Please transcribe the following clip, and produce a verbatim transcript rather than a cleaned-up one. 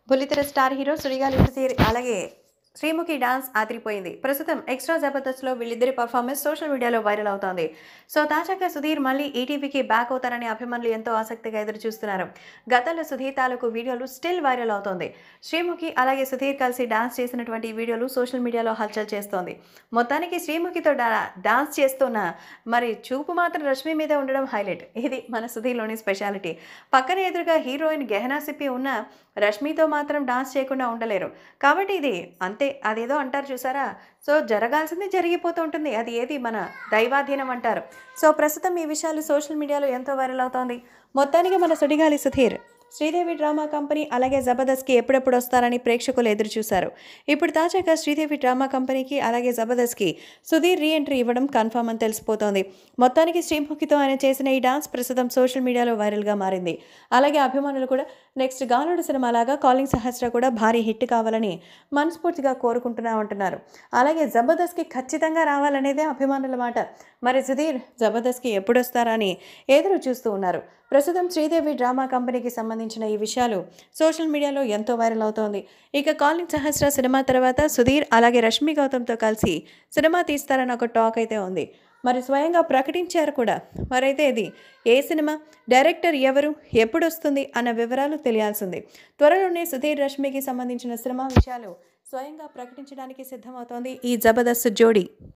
బుల్లితెర star hero Sudigali Sudheer అలాగే Sreemukhi dance ఆదిరిపోయింది. ప్రస్తుతం ఎక్స్ట్రా జబర్దస్త్లో వీళ్ళిద్దరి పర్ఫార్మెన్స్ సోషల్ మీడియాలో వైరల్ అవుతోంది. సో తాజాగా సుధీర్ మళ్ళీ ఈటీవీకి బ్యాక్ అవుతారని అభిమానులు ఎంతో ఆసక్తిగా ఎదురు చూస్తున్నారు. గతంలో సుధీర్ తాలూకు వీడియోలు స్టిల్ వైరల్ అవుతోంది. శ్రీముఖి అలాగే సుధీర్ కలిసి డాన్స్ చేసినటువంటి వీడియోలు సోషల్ మీడియాలో హల్చల్ చేస్తోంది. మొత్తానికి శ్రీముఖితో డా డాన్స్ చేస్తున్న మరి చూపు మాత్రం రష్మి మీదే ఉండడం హైలైట్. ఇది మన సుధీర్లోని స్పెషాలిటీ. పక్కన ఎదురుగా హీరోయిన్ గెహనా సిప్పి ఉన్న రష్మితో మాత్రం డాన్స్ చేయకుండా ఉండలేరు. కాబట్టి ఇది అంతే, అదేదో అంటారు చూసారా, సో జరగాల్సింది జరిగిపోతూ ఉంటుంది. అది ఏది మన దైవాధీనం అంటారు. సో ప్రస్తుతం ఈ విషయాలు సోషల్ మీడియాలో ఎంతో వైరల్ అవుతోంది. మొత్తానికి మన సుడిగాలి సుధీర్ శ్రీదేవి డ్రామా కంపెనీ అలాగే జబర్దస్త్కి ఎప్పుడెప్పుడు వస్తారని ప్రేక్షకులు ఎదురు చూశారు. ఇప్పుడు తాజాగా శ్రీదేవి డ్రామా కంపెనీకి అలాగే జబర్దస్త్కి సుధీర్ రీ ఎంట్రీ ఇవ్వడం కన్ఫర్మ్ అని తెలిసిపోతోంది. మొత్తానికి శ్రీముఖితో ఆయన చేసిన ఈ డాన్స్ ప్రస్తుతం సోషల్ మీడియాలో వైరల్గా మారింది. అలాగే అభిమానులు కూడా నెక్స్ట్ గాలుడు సినిమా లాగా కాలింగ్ సహస్ర కూడా భారీ హిట్ కావాలని మనస్ఫూర్తిగా కోరుకుంటున్నామంటున్నారు. అలాగే జబర్దస్త్కి ఖచ్చితంగా రావాలనేదే అభిమానుల మాట. మరి సుధీర్ జబర్దస్త్కి ఎప్పుడు వస్తారా అని ఎదురు చూస్తూ ఉన్నారు. ప్రస్తుతం శ్రీదేవి డ్రామా కంపెనీకి సంబంధించిన ఈ విషయాలు సోషల్ మీడియాలో ఎంతో వైరల్ అవుతోంది. ఇక కాలింగ్ సహస్ర సినిమా తర్వాత సుధీర్ అలాగే రష్మి గౌతమ్తో కలిసి సినిమా తీస్తారని ఒక టాక్ అయితే ఉంది. మరి స్వయంగా ప్రకటించారు కూడా. మరైతే ఇది ఏ సినిమా, డైరెక్టర్ ఎవరు, ఎప్పుడు వస్తుంది అన్న వివరాలు తెలియాల్సింది. త్వరలోనే సుధీర్ రష్మికి సంబంధించిన సినిమా విషయాలు స్వయంగా ప్రకటించడానికి సిద్ధమవుతోంది ఈ జబర్దస్త్ జోడీ.